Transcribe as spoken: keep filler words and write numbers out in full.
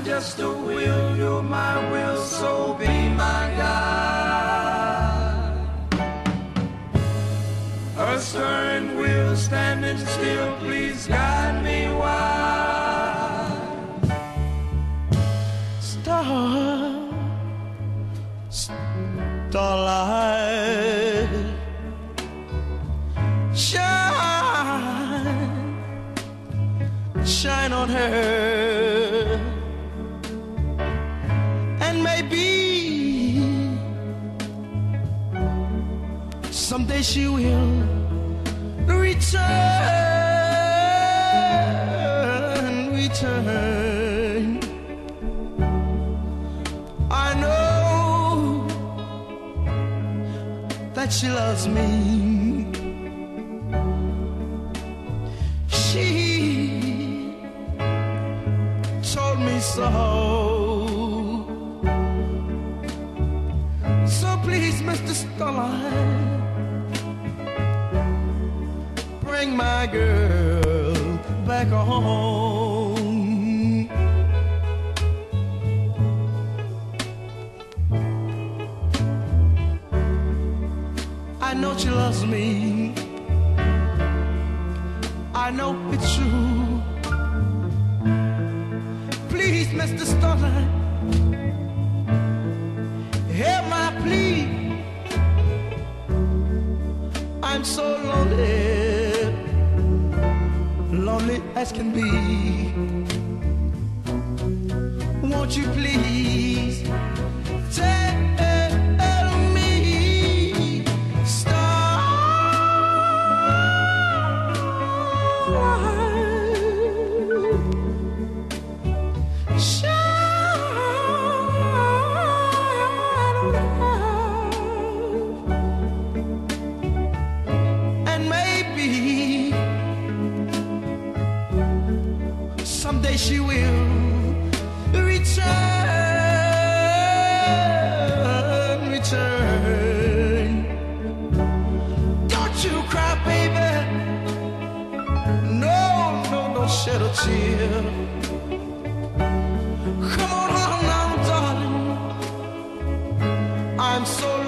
just a will, you're my will, so be my guide. Earth stirring wheel standing still, please guide me wide. Star, starlight, shine, shine on her, and maybe someday she will return, return. I know that she loves me. She told me so. So please, Mister Starlight, bring my girl back home. I know she loves me, I know it's true. Please, Mister Starlight, hear my plea. I'm so lonely, lonely as can be. Won't you please tell me, Starlight, shine on, and maybe someday she will return, return. Don't you cry, baby. No, no, no, shed a tear. Come on home now, darling. I'm so